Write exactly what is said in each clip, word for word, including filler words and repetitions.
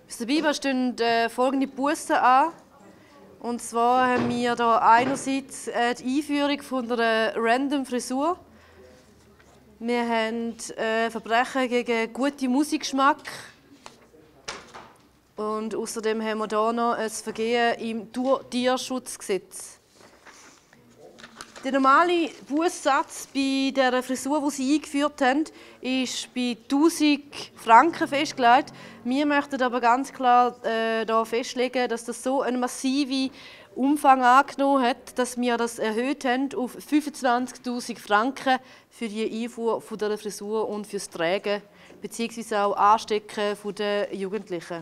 Aus der Bibel stehen äh, folgende Bussen an. Und zwar haben wir hier einerseits äh, die Einführung von einer random Frisur. Wir haben äh, Verbrechen gegen guten Musikgeschmack. Und außerdem haben wir hier noch ein Vergehen im Tierschutzgesetz. Der normale Bußsatz bei der Frisur, die sie eingeführt haben, ist bei tausend Franken festgelegt. Wir möchten aber ganz klar äh, da festlegen, dass das so einen massiven Umfang angenommen hat, dass wir das erhöht haben auf fünfundzwanzigtausend Franken für die Einfuhr von der Frisur und fürs Tragen bzw. auch Anstecken der Jugendlichen.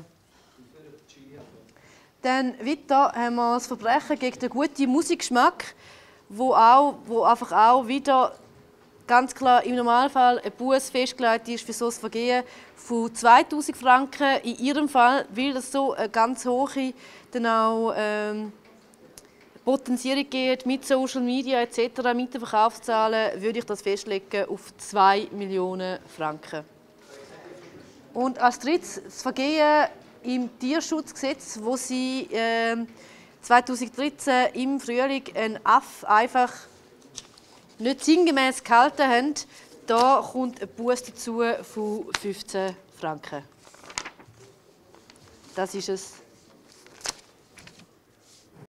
Dann weiter haben wir das Verbrechen gegen den guten Musikgeschmack, wo, auch, wo einfach auch wieder ganz klar im Normalfall ein Buß festgelegt ist für so ein Vergehen von zweitausend Franken. In Ihrem Fall, weil es so eine ganz hohe dann auch, ähm, Potenzierung gibt mit Social Media et cetera, mit den Verkaufszahlen, würde ich das festlegen auf zwei Millionen Franken. Und als drittes das Vergehen im Tierschutzgesetz, wo Sie äh, zweitausenddreizehn im Frühling einen Aff einfach nicht sinngemäß gehalten haben, da kommt ein Buß dazu von fünfzehn Franken. Das ist es.